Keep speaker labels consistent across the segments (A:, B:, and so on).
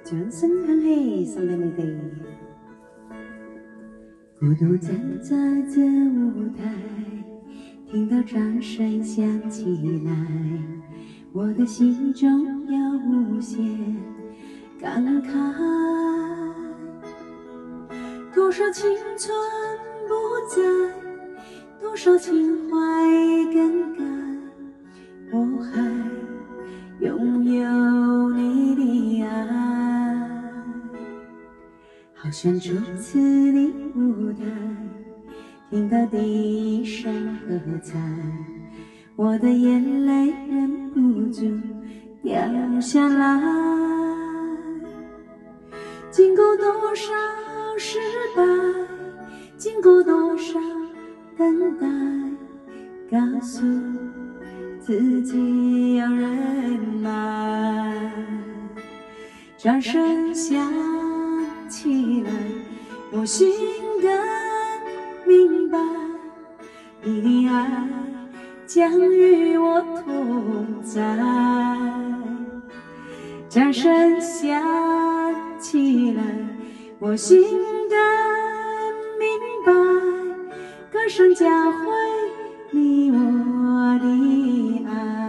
A: 掌聲響起，送俾你哋。孤獨站在這舞台，聽到掌聲響起來，我的心中有無限感慨。多少青春不在，多少情懷更改，我還擁有你的愛，好像初次的舞台，聽到第一聲喝彩，我的眼淚忍不住掉下來。經過多少失敗，經過多少等待，告訴自己要忍耐。掌聲響起來，我心更明白，你的愛將與我同在。掌聲響起來，我心更明白，歌聲教會你我的愛。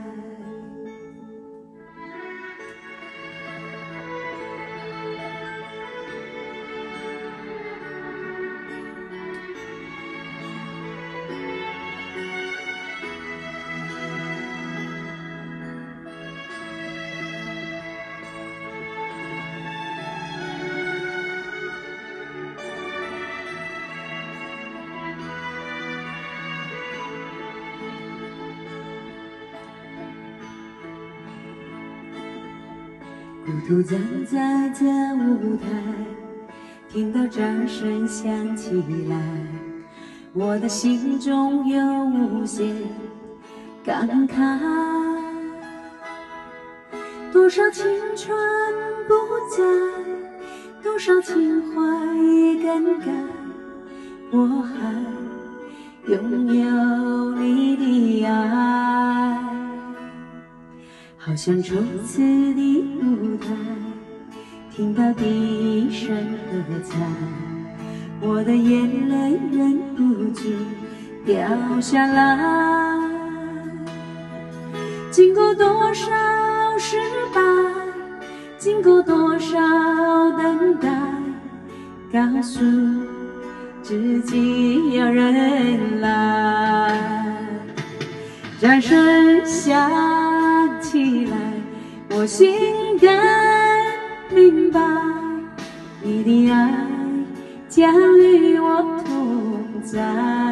A: 孤獨站在這舞台，聽到掌聲響起來，我的心中有無限感慨。多少青春不在，多少情懷更改，我還擁有你的愛，好像初次的舞台，聽到第一聲喝彩，我的眼淚忍不住掉下來。經過多少失敗，經過多少等待，告訴自己要忍耐。掌聲響起來，我心更明白，你的愛將與我同在。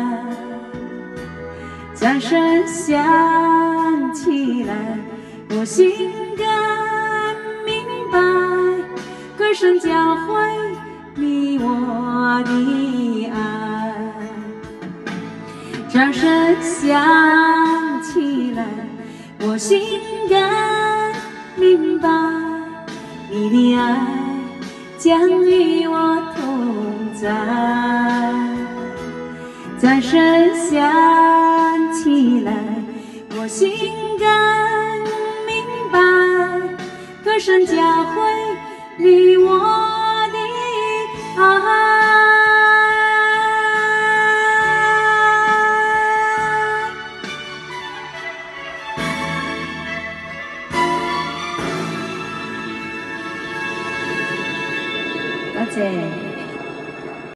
A: 掌聲響起來，我心更明白，歌聲教會你我的愛。掌聲響起來，我心更明白，你的愛將與我同在。掌聲響起來，我心更明白，歌聲教會你我的愛。多謝。